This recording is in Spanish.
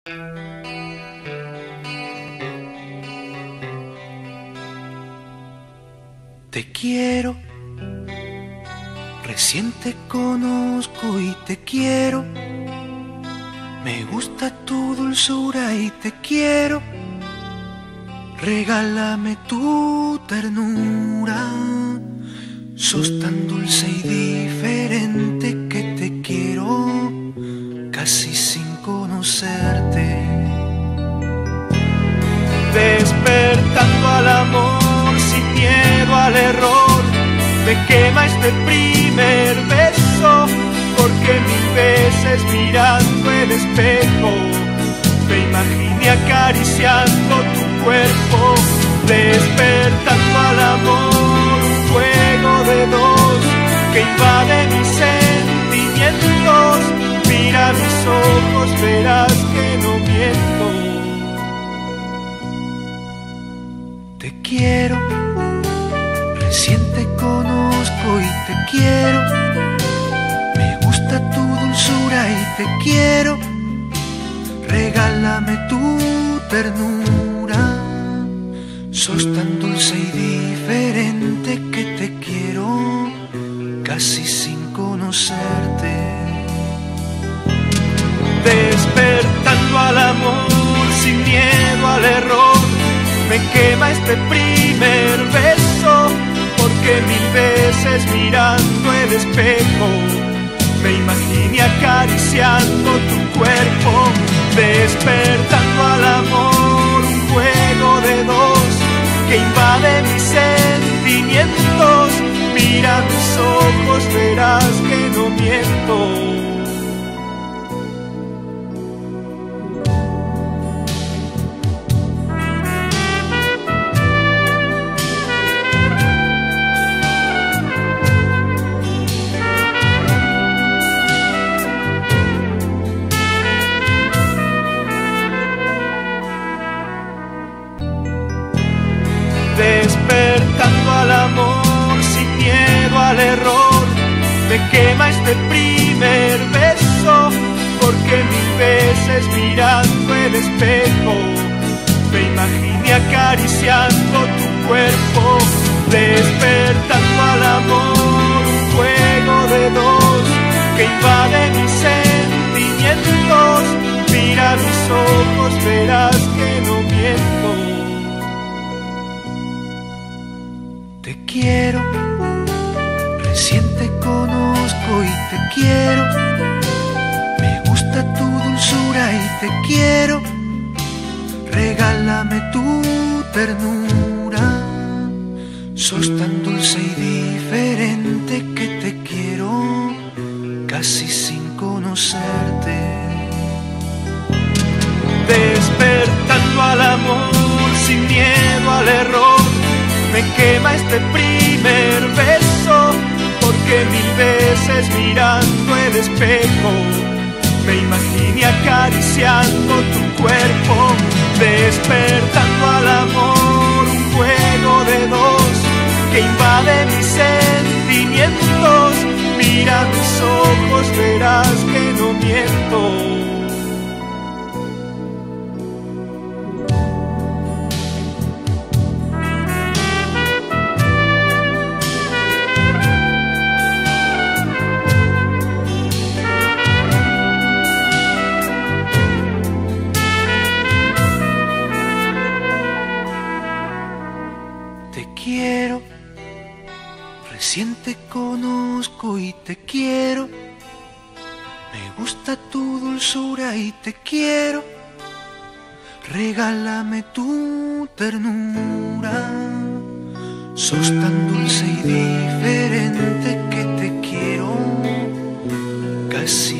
Te quiero, recién te conozco y te quiero. Me gusta tu dulzura y te quiero. Regálame tu ternura. Sos tan dulce y diferente que te quiero casi sin conocerte. Despertando al amor sin miedo al error, me quema este primer beso, porque 1000 veces mirando el espejo me imaginé acariciando tu cuerpo. Despertando al amor, un fuego de dos que invade mis sentimientos. Mira mis ojos, verás que no miento. Te quiero, recién te conozco y te quiero. Me gusta tu dulzura y te quiero. Regálame tu ternura. Sos tan dulce y diferente que te quiero casi sin conocerte. Despertando al amor sin miedo al error, me quema este primer beso, porque 1000 veces mirando el espejo me imaginé acariciando tu cuerpo. Despertando al amor, un juego de dos que invade mis sentimientos. Mira mis ojos, verás que no miento. Despertando al amor sin miedo al error, me quema este primer beso, porque 1000 veces mirando el espejo me imaginé acariciando tu cuerpo. Despertando al amor, un juego de dos que invade mis sentimientos. Mira mis ojos, verás que no miento. Te quiero, recién te conozco y te quiero. Me gusta tu dulzura y te quiero. Regálame tu ternura. Sos tan dulce y diferente que te quiero casi sin conocerte. Despertando al amor sin miedo al error, me quema este primer beso, porque 1000 veces mirando el espejo me imaginé acariciando tu cuerpo. Despertando al amor, un juego de dos que invade mis sentimientos. Mira mis ojos, verás que no miento. Te quiero, recién te conozco y te quiero. Me gusta tu dulzura y te quiero. Regálame tu ternura. Sos tan dulce y diferente que te quiero casi